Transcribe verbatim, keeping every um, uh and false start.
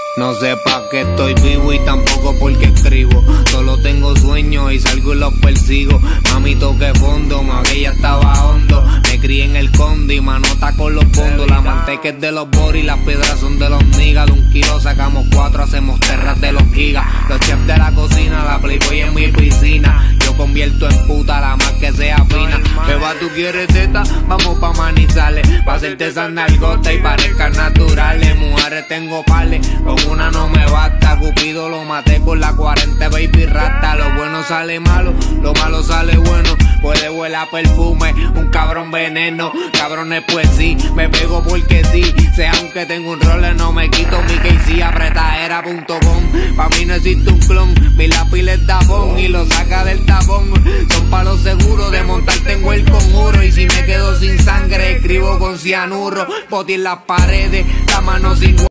No sé pa' qué estoy vivo y tampoco porque escribo. Solo tengo sueños y salgo y los persigo. Mami toque fondo, mami ya estaba hondo. Me crié en el conde y manota con los fondos. La manteca es de los boris, las piedras son de los niggas. De un kilo sacamos cuatro, hacemos terras de los gigas. Los chefs de la cocina, la playboy en mi piscina. Yo convierto en puta la más que sea fina. Beba, tú quieres teta, vamos pa' Manizales. Pa' hacerte esas nalgotas y parezcan naturales. Mujeres tengo pales, con una no me basta. Cupido lo maté con la cuarenta, baby rata. Lo bueno sale malo, lo malo sale bueno. Puede vuelar perfume, un cabrón veneno. Cabrones pues sí, me pego porque sí. Sea aunque tengo un role, no me quito mi K C. Apretadera punto com, pa' mí no existe un clon. Mi lápiz es tapón y lo saca del tapón. Son palos seguros de montar, tengo el conjuro. Y si me quedo sin sangre, escribo con cianurro. Boti en las paredes, la mano sin